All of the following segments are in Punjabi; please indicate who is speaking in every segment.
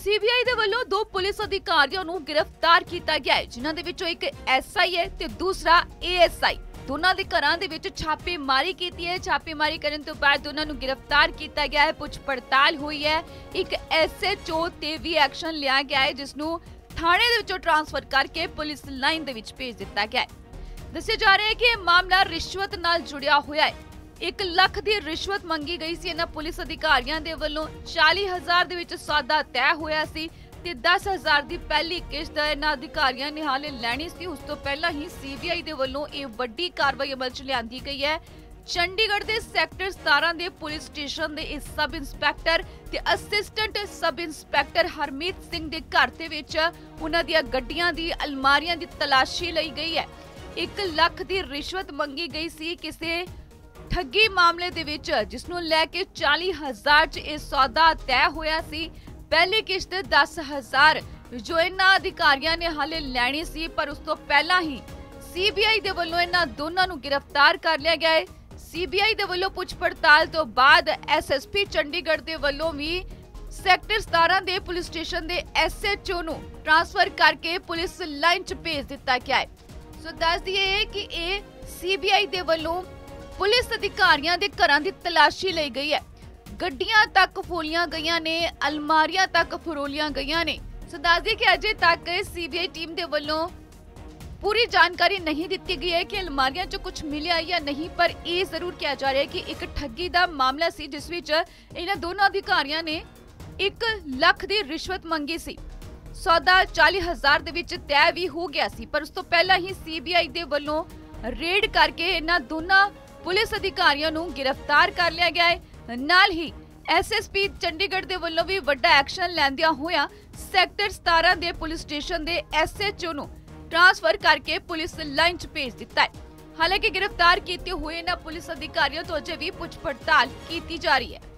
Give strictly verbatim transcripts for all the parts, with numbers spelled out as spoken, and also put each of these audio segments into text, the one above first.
Speaker 1: ਸੀਬੀਆਈ ਦੇ ਵੱਲੋਂ ਦੋ ਪੁਲਿਸ ਅਧਿਕਾਰੀਆਂ ਨੂੰ ਗ੍ਰਿਫਤਾਰ ਕੀਤਾ ਗਿਆ ਹੈ, ਜਿਨ੍ਹਾਂ ਦੇ ਵਿੱਚੋਂ ਇੱਕ ਐਸਆਈ ਹੈ ਤੇ ਦੂਸਰਾ ਏਐਸਆਈ। ਦੋਨਾਂ ਦੇ ਘਰਾਂ ਦੇ ਵਿੱਚ ਛਾਪੇਮਾਰੀ ਕੀਤੀ ਹੈ। ਛਾਪੇਮਾਰੀ ਕਰਨ ਤੋਂ ਬਾਅਦ ਦੋਨਾਂ ਨੂੰ ਗ੍ਰਿਫਤਾਰ ਕੀਤਾ ਗਿਆ ਹੈ। ਪੁੱਛ ਪੜਤਾਲ ਹੋਈ ਹੈ। ਇੱਕ ਐਸਐਚਓ ਤੇ ਵੀ ਐਕਸ਼ਨ ਲਿਆ ਗਿਆ ਹੈ, ਜਿਸ ਨੂੰ ਥਾਣੇ ਦੇ ਵਿੱਚੋਂ ਟ੍ਰਾਂਸਫਰ ਕਰਕੇ ਪੁਲਿਸ ਲਾਈਨ ਦੇ ਵਿੱਚ ਭੇਜ ਦਿੱਤਾ ਗਿਆ ਹੈ। ਦੱਸਿਆ ਜਾ ਰਿਹਾ ਹੈ ਕਿ ਇਹ ਮਾਮਲਾ ਰਿਸ਼ਵਤ ਨਾਲ ਜੁੜਿਆ ਹੋਇਆ ਹੈ। ਇੱਕ ਲੱਖ ਦੀ ਰਿਸ਼ਵਤ ਮੰਗੀ ਗਈ ਸੀ। ਇਹਨਾਂ ਪੁਲਿਸ ਅਧਿਕਾਰੀਆਂ ਦੇ ਵੱਲੋਂ ਚਾਲੀ ਹਜ਼ਾਰ ਦੇ ਵਿੱਚ ਸੌਦਾ ਤੈਅ ਹੋਇਆ ਸੀ ਤੇ ਦਸ ਹਜ਼ਾਰ ਦੀ ਪਹਿਲੀ ਕਿਸ਼ਤ ਇਹਨਾਂ ਅਧਿਕਾਰੀਆਂ ਨੇ ਹਾਲੇ ਲੈਣੀ ਸੀ। ਉਸ ਤੋਂ ਪਹਿਲਾਂ ਹੀ ਸੀਬੀਆਈ ਦੇ ਵੱਲੋਂ ਇਹ ਵੱਡੀ ਕਾਰਵਾਈ ਅਮਲ 'ਚ ਲਿਆਂਦੀ ਗਈ ਹੈ। ਚੰਡੀਗੜ੍ਹ ਦੇ ਸੈਕਟਰ ਸਤਾਰਾਂ ਦੇ ਪੁਲਿਸ ਸਟੇਸ਼ਨ ਦੇ ਇਸ ਸਬ ਇੰਸਪੈਕਟਰ ਤੇ assistant sub inspector Harmeet Singh ਦੇ ਘਰ ਦੇ ਵਿੱਚ ਉਹਨਾਂ ਦੀਆਂ ਗੱਡੀਆਂ ਦੀ ਅਲਮਾਰੀਆਂ ਦੀ ਤਲਾਸ਼ੀ ਲਈ ਗਈ ਹੈ। ਇੱਕ ਲੱਖ ਦੀ ਰਿਸ਼ਵਤ ਮੰਗੀ ਗਈ ਸੀ ਕਿਸੇ ਠੱਗੀ ਮਾਮਲੇ ਦੇ ਵਿੱਚ, ਜਿਸ ਨੂੰ ਲੈ ਕੇ ਚਾਲੀ ਹਜ਼ਾਰ 'ਚ ਇਹ ਸੌਦਾ ਤੈਅ ਹੋਇਆ ਸੀ। ਪਹਿਲੀ ਕਿਸ਼ਤ ਦਸ ਹਜ਼ਾਰ ਜੋ ਇਹਨਾਂ ਅਧਿਕਾਰੀਆਂ ਨੇ ਹਾਲੇ ਲੈਣੀ ਸੀ, ਪਰ ਉਸ ਤੋਂ ਪਹਿਲਾਂ ਹੀ ਸੀਬੀਆਈ ਦੇ ਵੱਲੋਂ ਇਹਨਾਂ ਦੋਨਾਂ ਨੂੰ ਗ੍ਰਿਫਤਾਰ ਕਰ ਲਿਆ ਗਿਆ ਹੈ। ਸੀਬੀਆਈ ਦੇ ਵੱਲੋਂ ਪੁੱਛ ਪੜਤਾਲ ਤੋਂ ਬਾਅਦ ਐਸਐਸਪੀ ਚੰਡੀਗੜ੍ਹ ਦੇ ਵੱਲੋਂ ਵੀ ਸੈਕਟਰ ਸਤਾਰਾਂ ਦੇ ਪੁਲਿਸ ਸਟੇਸ਼ਨ ਦੇ ਐਸਐਚਓ ਨੂੰ ਟ੍ਰਾਂਸਫਰ ਕਰਕੇ ਪੁਲਿਸ ਲਾਈਨ 'ਚ ਭੇਜ ਦਿੱਤਾ ਗਿਆ ਹੈ। ਸੋ ਦੱਸ ਦਈਏ ਕਿ ਇਹ ਸੀਬੀਆਈ ਦੇ ਵੱਲੋਂ ਪੁਲਿਸ ਅਧਿਕਾਰੀਆਂ ਦੇ ਘਰਾਂ ਦੀ ਤਲਾਸ਼ੀ ਲਈ ਗਈ ਹੈ। ਗੱਡੀਆਂ ਤੱਕ ਫੋਲੀਆਂ ਗਈਆਂ ਨੇ, ਅਲਮਾਰੀਆਂ ਤੱਕ ਫਰੋਲੀਆਂ ਗਈਆਂ ਨੇ। ਸੋ ਦੱਸ ਦਈਏ ਕਿ ਅਜੇ ਤੱਕ ਸੀਬੀਆਈ ਟੀਮ ਦੇ ਵੱਲੋਂ ਪੂਰੀ ਜਾਣਕਾਰੀ ਨਹੀਂ ਦਿੱਤੀ ਗਈ ਹੈ ਕਿ ਅਲਮਾਰੀਆਂ 'ਚ ਕੁਝ ਮਿਲਿਆ ਜਾਂ ਨਹੀਂ, ਪਰ ਇਹ ਜ਼ਰੂਰ ਕਿਹਾ ਜਾ ਰਿਹਾ ਹੈ ਕਿ ਇੱਕ ਠੱਗੀ ਦਾ ਮਾਮਲਾ ਸੀ, ਜਿਸ ਵਿੱਚ ਇਹਨਾਂ ਦੋਨਾਂ ਅਧਿਕਾਰੀਆਂ ਨੇ ਇੱਕ ਲੱਖ ਦੀ ਰਿਸ਼ਵਤ ਮੰਗੀ ਸੀ। ਸੌਦਾ ਚਾਲੀ ਹਜ਼ਾਰ ਦੇ ਵਿੱਚ ਤੈਅ ਵੀ ਹੋ ਗਿਆ ਸੀ, ਪਰ ਉਸ ਤੋਂ ਪਹਿਲਾਂ ਹੀ ਸੀਬੀਆਈ ਦੇ ਵੱਲੋਂ ਰੇਡ ਕਰਕੇ ਇਹਨਾਂ ਦੋਨਾਂ ਪੁਲਿਸ ਅਧਿਕਾਰੀਆਂ ਨੂੰ ਗ੍ਰਿਫਤਾਰ ਕਰ ਲਿਆ ਗਿਆ ਹੈ। ਨਾਲ ਹੀ ਐਸਐਸਪੀ ਚੰਡੀਗੜ੍ਹ ਦੇ ਵੱਲੋਂ ਵੀ ਵੱਡਾ ਐਕਸ਼ਨ ਲੈਂਦਿਆਂ ਹੋਇਆ ਸੈਕਟਰ ਸਤਾਰਾਂ ਦੇ ਪੁਲਿਸ ਸਟੇਸ਼ਨ ਦੇ ਐਸਐਚਓ ਨੂੰ ਟ੍ਰਾਂਸਫਰ ਕਰਕੇ ਪੁਲਿਸ ਲਾਈਨ 'ਚ ਭੇਜ ਦਿੱਤਾ ਹੈ। ਹਾਲਾਂਕਿ ਗ੍ਰਿਫਤਾਰ ਕੀਤੇ ਹੋਏ ਇਹਨਾਂ ਪੁਲਿਸ ਅਧਿਕਾਰੀਆਂ ਤੋਂ ਅਜੇ ਵੀ ਪੁੱਛ ਪੜਤਾਲ ਕੀਤੀ ਜਾ ਰਹੀ ਹੈ।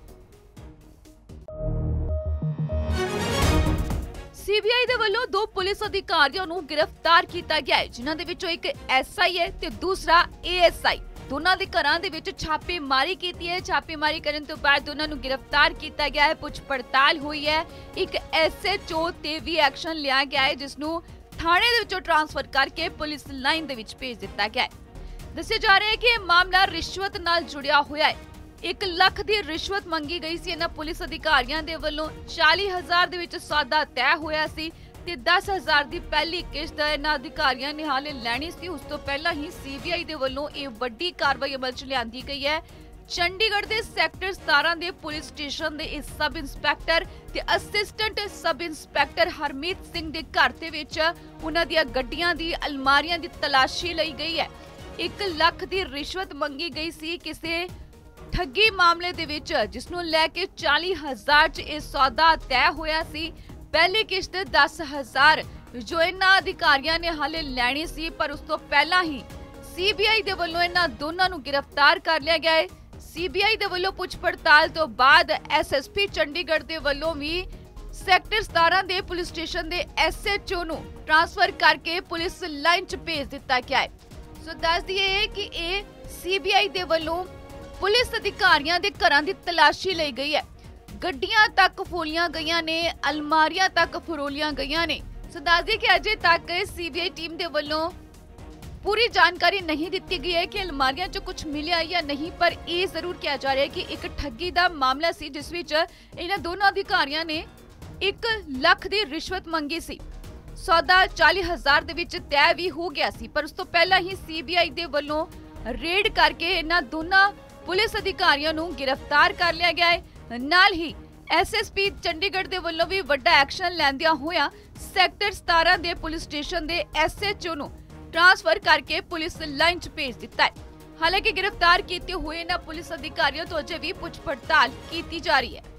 Speaker 1: ਸੀਬੀਆਈ ਦੇ ਵੱਲੋਂ ਦੋ ਪੁਲਿਸ ਅਧਿਕਾਰੀਆਂ ਨੂੰ ਗ੍ਰਿਫਤਾਰ ਕੀਤਾ ਗਿਆ ਹੈ, ਜਿਨ੍ਹਾਂ ਦੇ ਵਿੱਚੋਂ ਇੱਕ ਐਸਆਈ ਹੈ ਤੇ ਦੂਸਰਾ ਏਐਸਆਈ। ਦੋਨਾਂ ਦੇ ਘਰਾਂ ਦੇ ਵਿੱਚ ਛਾਪੇਮਾਰੀ ਕੀਤੀ ਹੈ। ਛਾਪੇਮਾਰੀ ਕਰਨ ਤੋਂ ਬਾਅਦ ਦੋਨਾਂ ਨੂੰ ਗ੍ਰਿਫਤਾਰ ਕੀਤਾ ਗਿਆ ਹੈ। ਪੁੱਛ ਪੜਤਾਲ ਹੋਈ ਹੈ। ਇੱਕ ਐਸਐਚਓ ਤੇ ਵੀ ਐਕਸ਼ਨ ਲਿਆ ਗਿਆ ਹੈ, ਜਿਸ ਨੂੰ ਥਾਣੇ ਦੇ ਵਿੱਚੋਂ ਟ੍ਰਾਂਸਫਰ ਕਰਕੇ ਪੁਲਿਸ ਲਾਈਨ ਦੇ ਵਿੱਚ ਭੇਜ ਦਿੱਤਾ ਗਿਆ ਹੈ। ਦੱਸਿਆ ਜਾ ਰਿਹਾ ਹੈ ਕਿ ਇਹ ਮਾਮਲਾ ਰਿਸ਼ਵਤ ਨਾਲ ਜੁੜਿਆ ਹੋਇਆ ਹੈ। ਇੱਕ ਲੱਖ ਦੀ ਰਿਸ਼ਵਤ ਮੰਗੀ ਗਈ ਸੀ। ਇਹਨਾਂ ਪੁਲਿਸ ਅਧਿਕਾਰੀਆਂ ਦੇ ਵੱਲੋਂ ਚਾਲੀ ਹਜ਼ਾਰ ਦੇ ਵਿੱਚ ਸੌਦਾ ਤੈਅ ਹੋਇਆ ਸੀ ਤੇ ਦਸ ਹਜ਼ਾਰ ਦੀ ਪਹਿਲੀ ਕਿਸ਼ਤ ਇਹਨਾਂ ਅਧਿਕਾਰੀਆਂ ਨੇ ਹਾਲੇ ਲੈਣੀ ਸੀ। ਉਸ ਤੋਂ ਪਹਿਲਾਂ ਹੀ ਸੀਬੀਆਈ ਦੇ ਵੱਲੋਂ ਇਹ ਵੱਡੀ ਕਾਰਵਾਈ ਅਮਲ 'ਚ ਲਿਆਂਦੀ ਗਈ ਹੈ। ਚੰਡੀਗੜ੍ਹ ਦੇ ਸੈਕਟਰ ਸਤਾਰਾਂ ਦੇ ਪੁਲਿਸ ਸਟੇਸ਼ਨ ਦੇ ਇਸ ਸਬ ਇੰਸਪੈਕਟਰ ਤੇ assistant sub inspector Harmeet Singh ਦੇ ਘਰ ਦੇ ਵਿੱਚ ਉਹਨਾਂ ਦੀਆਂ ਗੱਡੀਆਂ ਦੀ ਅਲਮਾਰੀਆਂ ਦੀ ਤਲਾਸ਼ੀ ਲਈ ਗਈ ਹੈ। ਇੱਕ ਲੱਖ ਦੀ ਰਿਸ਼ਵਤ ਮੰਗੀ ਗਈ ਸੀ ਕਿਸੇ ਠੱਗੀ ਮਾਮਲੇ ਦੇ ਵਿੱਚ, ਜਿਸ ਨੂੰ ਲੈ ਕੇ ਚਾਲੀ ਹਜ਼ਾਰ 'ਚ ਇਹ ਸੌਦਾ ਤੈਅ ਹੋਇਆ ਸੀ। ਪਹਿਲੀ ਕਿਸ਼ਤ ਦਸ ਹਜ਼ਾਰ ਜੋ ਇਹਨਾਂ ਅਧਿਕਾਰੀਆਂ ਨੇ ਹਾਲੇ ਲੈਣੀ ਸੀ, ਪਰ ਉਸ ਤੋਂ ਪਹਿਲਾਂ ਹੀ ਸੀਬੀਆਈ ਦੇ ਵੱਲੋਂ ਇਹਨਾਂ ਦੋਨਾਂ ਨੂੰ ਗ੍ਰਿਫਤਾਰ ਕਰ ਲਿਆ ਗਿਆ ਹੈ। ਸੀਬੀਆਈ ਦੇ ਵੱਲੋਂ ਪੁੱਛ ਪੜਤਾਲ ਤੋਂ ਬਾਅਦ ਐਸਐਸਪੀ ਚੰਡੀਗੜ੍ਹ ਦੇ ਵੱਲੋਂ ਵੀ ਸੈਕਟਰ ਸਤਾਰਾਂ ਦੇ ਪੁਲਿਸ ਸਟੇਸ਼ਨ ਦੇ ਐਸਐਚਓ ਨੂੰ ਟ੍ਰਾਂਸਫਰ ਕਰਕੇ ਪੁਲਿਸ ਲਾਈਨ 'ਚ ਭੇਜ ਦਿੱਤਾ ਗਿਆ ਹੈ। ਸੋ ਦੱਸ ਦਈਏ ਕਿ ਇਹ ਸੀਬੀਆਈ ਦੇ ਵੱਲੋਂ ਪੁਲਿਸ ਅਧਿਕਾਰੀਆਂ ਦੇ ਘਰਾਂ ਦੀ ਤਲਾਸ਼ੀ ਲਈ ਗਈ ਹੈ। ਗੱਡੀਆਂ ਤੱਕ ਫੋਲੀਆਂ ਗਈਆਂ ਨੇ, ਅਲਮਾਰੀਆਂ ਤੱਕ ਫਰੋਲੀਆਂ ਗਈਆਂ ਨੇ। ਸੋ ਦੱਸ ਦਈਏ ਕਿ ਅਜੇ ਤੱਕ ਸੀਬੀਆਈ ਟੀਮ ਦੇ ਵੱਲੋਂ ਪੂਰੀ ਜਾਣਕਾਰੀ ਨਹੀਂ ਦਿੱਤੀ ਗਈ ਹੈ ਕਿ ਅਲਮਾਰੀਆਂ 'ਚ ਕੁਝ ਮਿਲਿਆ ਜਾਂ ਨਹੀਂ, ਪਰ ਇਹ ਜ਼ਰੂਰ ਕਿਹਾ ਜਾ ਰਿਹਾ ਹੈ ਕਿ ਇੱਕ ਠੱਗੀ ਦਾ ਮਾਮਲਾ ਸੀ, ਜਿਸ ਵਿੱਚ ਇਹਨਾਂ ਦੋਨਾਂ ਅਧਿਕਾਰੀਆਂ ਨੇ ਇੱਕ ਲੱਖ ਦੀ ਰਿਸ਼ਵਤ ਮੰਗੀ ਸੀ। ਸੌਦਾ ਚਾਲੀ ਹਜ਼ਾਰ ਦੇ ਵਿੱਚ ਤੈਅ ਵੀ ਹੋ ਗਿਆ ਸੀ, ਪਰ ਉਸ ਤੋਂ ਪਹਿਲਾਂ ਹੀ ਸੀਬੀਆਈ ਦੇ ਵੱਲੋਂ ਰੇਡ ਕਰਕੇ ਇਹਨਾਂ ਦੋਨਾਂ ਪੁਲਿਸ ਅਧਿਕਾਰੀਆਂ ਨੂੰ ਗ੍ਰਿਫਤਾਰ ਕਰ ਲਿਆ ਗਿਆ ਹੈ। ਨਾਲ ਹੀ ਐਸਐਸਪੀ ਚੰਡੀਗੜ੍ਹ ਦੇ ਵੱਲੋਂ ਵੀ ਵੱਡਾ ਐਕਸ਼ਨ ਲੈਂਦਿਆਂ ਹੋਇਆ ਸੈਕਟਰ ਸਤਾਰਾਂ ਦੇ ਪੁਲਿਸ ਸਟੇਸ਼ਨ ਦੇ ਐਸਐਚਓ ਨੂੰ ਟ੍ਰਾਂਸਫਰ ਕਰਕੇ ਪੁਲਿਸ ਲਾਈਨ 'ਚ ਭੇਜ ਦਿੱਤਾ ਹੈ। ਹਾਲਾਂਕਿ ਗ੍ਰਿਫਤਾਰ ਕੀਤੇ ਹੋਏ ਇਹਨਾਂ ਪੁਲਿਸ ਅਧਿਕਾਰੀਆਂ ਤੋਂ ਅਜੇ ਵੀ ਪੁੱਛ ਪੜਤਾਲ ਕੀਤੀ ਜਾ ਰਹੀ ਹੈ।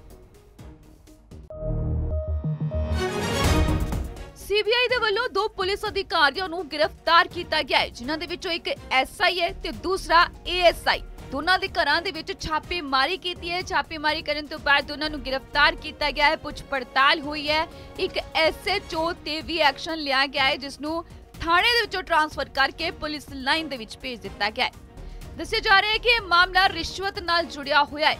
Speaker 1: ਸੀਬੀਆਈ ਦੇ ਵੱਲੋਂ ਦੋ ਪੁਲਿਸ ਅਧਿਕਾਰੀਆਂ ਨੂੰ ਗ੍ਰਿਫਤਾਰ ਕੀਤਾ ਗਿਆ ਹੈ, ਜਿਨ੍ਹਾਂ ਦੇ ਵਿੱਚੋਂ ਇੱਕ ਐਸਆਈ ਹੈ ਤੇ ਦੂਸਰਾ ਏਐਸਆਈ। ਦੋਨਾਂ ਦੇ ਘਰਾਂ ਦੇ ਵਿੱਚ ਛਾਪੇਮਾਰੀ ਕੀਤੀ ਹੈ। ਛਾਪੇਮਾਰੀ ਕਰਨ ਤੋਂ ਬਾਅਦ ਦੋਨਾਂ ਨੂੰ ਗ੍ਰਿਫਤਾਰ ਕੀਤਾ ਗਿਆ ਹੈ। ਪੁੱਛ ਪੜਤਾਲ ਹੋਈ ਹੈ। ਇੱਕ ਐਸਐਚਓ ਤੇ ਵੀ ਐਕਸ਼ਨ ਲਿਆ ਗਿਆ ਹੈ, ਜਿਸ ਨੂੰ ਥਾਣੇ ਦੇ ਵਿੱਚੋਂ ਟ੍ਰਾਂਸਫਰ ਕਰਕੇ ਪੁਲਿਸ ਲਾਈਨ ਦੇ ਵਿੱਚ ਭੇਜ ਦਿੱਤਾ ਗਿਆ ਹੈ। ਦੱਸਿਆ ਜਾ ਰਿਹਾ ਹੈ ਕਿ ਇਹ ਮਾਮਲਾ ਰਿਸ਼ਵਤ ਨਾਲ ਜੁੜਿਆ ਹੋਇਆ ਹੈ।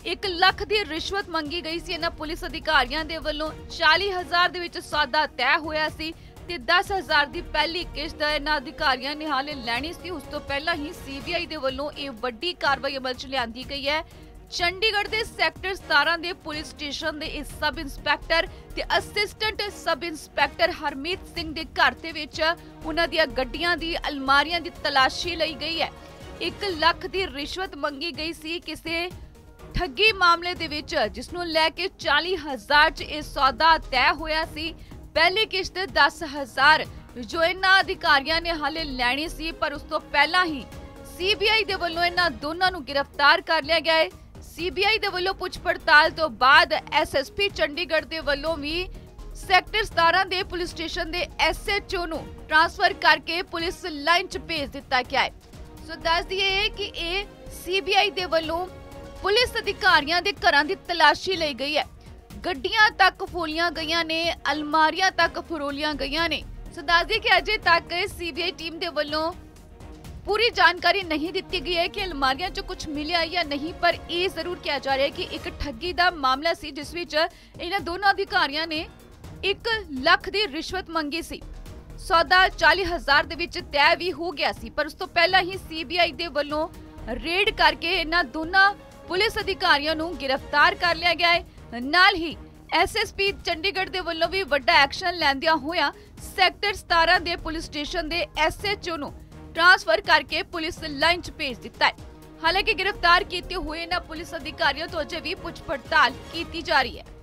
Speaker 1: एक लाख की रिश्वत मंगी गई सी। इन्हां पुलिस अधिकारियों के वलों चाली हजार दे विच सौदा तय होया सी ते दस हजार की पहली किश्त इन्हां अधिकारियों ने हाले लैनी सी। उस तो पहला ही सीबीआई दे वलों ये वड्डी कार्रवाई अमल च लिआंदी गई है। चंडीगढ़ के सैक्टर सतारह के पुलिस स्टेशन के इस सब इंस्पैक्टर ते assistant sub inspector Harmeet Singh के घर दे विच उन्हां दियां गड्डियां दी अलमारियां की तलाशी लई गई है। एक लाख की रिश्वत मंगी गई सी किसी ठगी मामले दे विच, जिसनूं लैके चाली हजार च यह सौदा तय होया सी। पहली किश्त दस हजार जो इन्हां अधिकारियों ने हाले लैनी सी, पर उस तो पहला ही सीबीआई दे वल्लों इन्हां दोनों नूं गिरफ्तार कर लिया गया है। सीबीआई दे वल्लों पुछ पड़ताल तो बाद एसएसपी चंडीगढ़ दे वल्लों भी सैक्टर सतारह दे पुलिस स्टेशन दे एसएचओ नूं ट्रांसफर करके पुलिस लाइन च भेज दिता गया है। सो दस दिए कि ये सीबीआई दे वल्लों पुलिस अधिकारियों के घरां दी तलाशी लई गई है। गड्डियां तक फरोलियां गईयां ने, अलमारियां तक फरोलियां गईयां ने। सो दस दिए कि अजे तक सीबीआई टीम के वल्लों पूरी जानकारी नहीं दी गई है कि अलमारियां च कुछ मिलिया या नहीं, पर यह जरूर किया जा रहा है कि एक ठगी का मामला सी जिस विच इन्हां दोनों अधिकारियों ने एक लाख की रिश्वत मंगी सी। सौदा चाली हजार दे विच तय भी हो गया सी, पर उस तो पहला ही सीबीआई दे वल्लों रेड करके इन्हां दोनों पुलिस अधिकारियों नूं गिरफ्तार कर लिया गया है। नाल ही एसएसपी चंडीगढ़ दे वल्लों भी वड्डा एक्शन लैंदियां होया सैक्टर सतारह दे पुलिस स्टेशन दे एसएचओ नूं ट्रांसफर करके पुलिस लाइन च भेज दिता है। हालांकि गिरफ्तार किए हुए इन्हां पुलिस अधिकारियों तो अजे भी पुछ पड़ताल की जा रही है।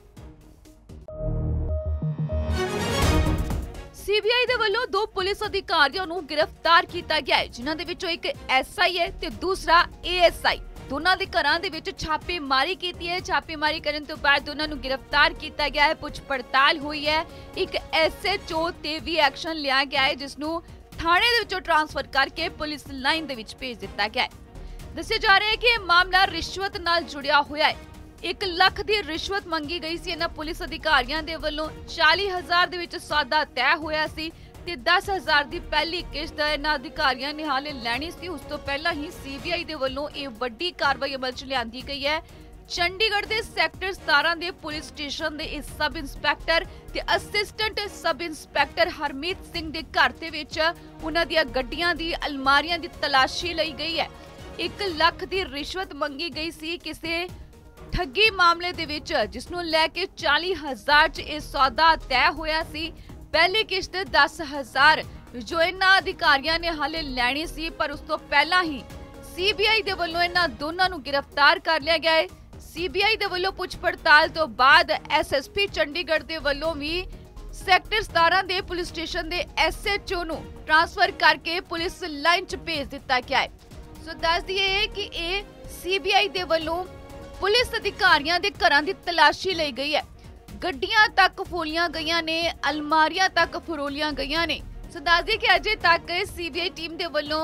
Speaker 1: सीबीआई दे वल्लों दो पुलिस अधिकारियों नूं गिरफ्तार किया गया है, जिन्हां दे विचों एक एसआई है ते दूसरा एएसआई। दोनों के घरां दे विच छापेमारी की है। छापेमारी करने तो बाद दोनों नूं गिरफ्तार किया गया है, पुछ पड़ताल हुई है। एक एसएचओ ते भी एक्शन लिया गया है, जिसनूं थाने दे विचों ट्रांसफर करके पुलिस लाइन दे विच भेज दिता गया है। दस्सिया जा रहा है कि मामला रिश्वत नाल जुड़िया हुआ है। एक लाख की रिश्वत मंगी गई सी। इन्हां पुलिस अधिकारियों के वल्लों चाली हजार दे विच सौदा तय होया सी ते दस हजार की पहली किश्त इन्हां अधिकारियों ने हाले लैनी सी। उस तो पहला ही सीबीआई दे वल्लों ये वड्डी कार्रवाई अमल च लिआंदी गई है। चंडीगढ़ के सैक्टर सतारह के पुलिस स्टेशन के इस सब इंस्पैक्टर ते assistant sub inspector Harmeet Singh के घर दे विच उन्हां दियां गड्डियां दी अलमारियां की तलाशी लई गई है। एक लाख की रिश्वत मंगी गई सी किसी ठगी मामले दे विच, जिसनूं लैके चाली हजार च यह सौदा तय होया सी। पहली किश्त दस हजार जो इन्हां अधिकारियों ने हाले लैनी सी, पर उस तो पहला ही सीबीआई दे वल्लों इन्हां दोनों नूं गिरफ्तार कर लिया गया है। सीबीआई दे वल्लों पुछ पड़ताल तो बाद एसएसपी चंडीगढ़ दे वल्लों भी सैक्टर सतारह दे पुलिस स्टेशन दे एसएचओ नूं ट्रांसफर करके पुलिस लाइन च भेज दिता गया है। सो दस दिए कि ये सीबीआई दे वल्लों पुलिस अधिकारियों के घरां दी तलाशी लई गई है। गड्डियां तक फरोलियां गईयां ने, अलमारियां तक फरोलियां गईयां ने। सो दस दिए कि अजे तक सीबीआई टीम दे वल्लों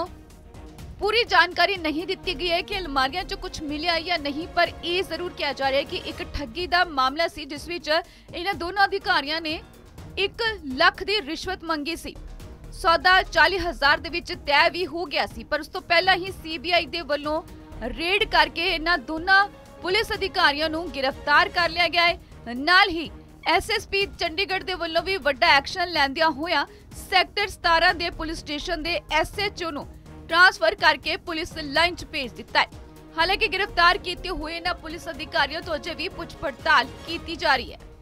Speaker 1: पूरी जानकारी नहीं दी गई है कि अलमारियां च कुछ मिलिया या नहीं, पर यह जरूर किया जा रहा है कि एक ठगी का मामला सी जिस विच इन्हां दोनों अधिकारियों ने एक लाख की रिश्वत मंगी सी। सौदा चाली हजार दे विच तय भी हो गया सी, पर उस तो पहला ही सीबीआई दे वल्लों रेड करके इन्हां दोनों पुलिस अधिकारियों नूं गिरफ्तार कर लिया गया है। नाल ही एसएसपी चंडीगढ़ दे वल्लों भी वड्डा एक्शन लैंदियां होया सैक्टर सतारह दे पुलिस स्टेशन दे एसएचओ नूं ट्रांसफर करके पुलिस लाइन च भेज दिता है। हालांकि गिरफ्तार किए हुए इन्हां पुलिस अधिकारियों तो अजे भी पुछ पड़ताल की जा रही है।